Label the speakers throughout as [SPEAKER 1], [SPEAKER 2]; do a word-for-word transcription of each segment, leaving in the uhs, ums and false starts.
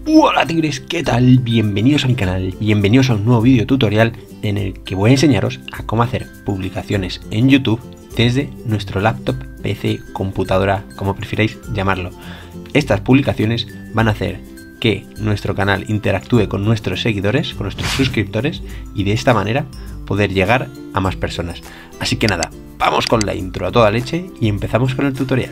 [SPEAKER 1] Hola tigres, ¿qué tal? Bienvenidos a mi canal, bienvenidos a un nuevo vídeo tutorial en el que voy a enseñaros a cómo hacer publicaciones en YouTube desde nuestro laptop, P C, computadora, como prefiráis llamarlo. Estas publicaciones van a hacer que nuestro canal interactúe con nuestros seguidores, con nuestros suscriptores y de esta manera poder llegar a más personas. Así que nada, vamos con la intro a toda leche y empezamos con el tutorial.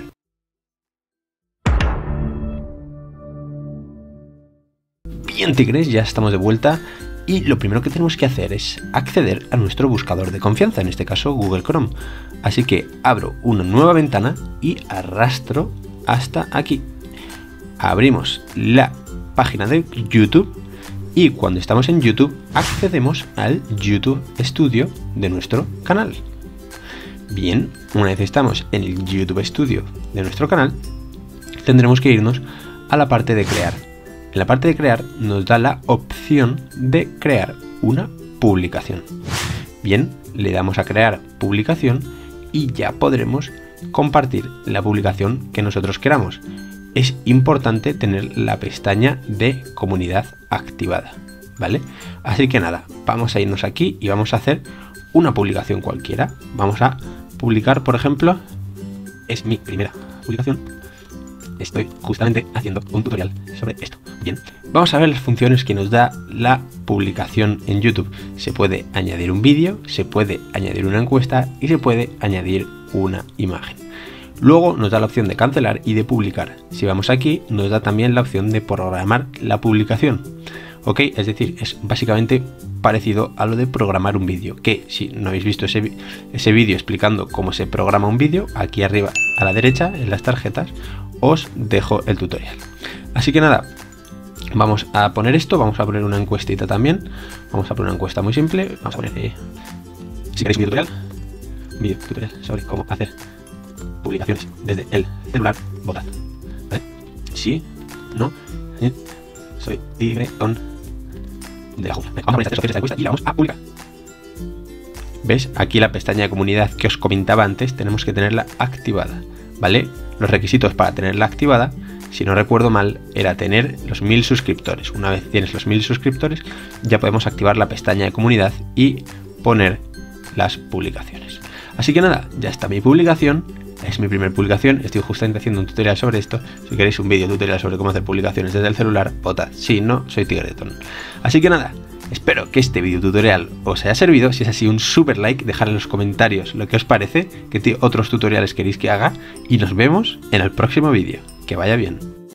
[SPEAKER 1] Bien tigres, ya estamos de vuelta y lo primero que tenemos que hacer es acceder a nuestro buscador de confianza, en este caso Google Chrome. Así que abro una nueva ventana y arrastro hasta aquí. Abrimos la página de YouTube y cuando estamos en YouTube accedemos al YouTube Studio de nuestro canal. Bien, una vez estamos en el YouTube Studio de nuestro canal, tendremos que irnos a la parte de crear. En la parte de crear nos da la opción de crear una publicación. Bien, le damos a crear publicación y ya podremos compartir la publicación que nosotros queramos. Es importante tener la pestaña de comunidad activada, ¿vale? Así que nada, vamos a irnos aquí y vamos a hacer una publicación cualquiera. Vamos a publicar, por ejemplo, es mi primera publicación. Estoy justamente haciendo un tutorial sobre esto. Bien, vamos a ver las funciones que nos da la publicación en YouTube. Se puede añadir un vídeo, se puede añadir una encuesta y se puede añadir una imagen. Luego nos da la opción de cancelar y de publicar. Si vamos aquí, nos da también la opción de programar la publicación. Ok, es decir, es básicamente parecido a lo de programar un vídeo, que si no habéis visto ese, ese vídeo explicando cómo se programa un vídeo, aquí arriba a la derecha en las tarjetas os dejo el tutorial. Así que nada, vamos a poner esto, vamos a poner una encuestita también, vamos a poner una encuesta muy simple, vamos a poner, eh, si queréis un video tutorial, video tutorial sobre cómo hacer publicaciones desde el celular, votad, ¿vale? Sí, no, eh, soy libre con de la jungla. Vamos a poner estas encuesta y la vamos a publicar. ¿Ves? Aquí la pestaña de comunidad que os comentaba antes tenemos que tenerla activada, ¿vale? Los requisitos para tenerla activada, si no recuerdo mal, era tener los mil suscriptores. Una vez tienes los mil suscriptores, ya podemos activar la pestaña de comunidad y poner las publicaciones. Así que nada, ya está mi publicación. Es mi primera publicación, estoy justamente haciendo un tutorial sobre esto. Si queréis un vídeo tutorial sobre cómo hacer publicaciones desde el celular, votad. Si no, soy Tigreton. Así que nada, espero que este vídeo tutorial os haya servido. Si es así, un super like, dejad en los comentarios lo que os parece, qué otros tutoriales queréis que haga y nos vemos en el próximo vídeo. Que vaya bien.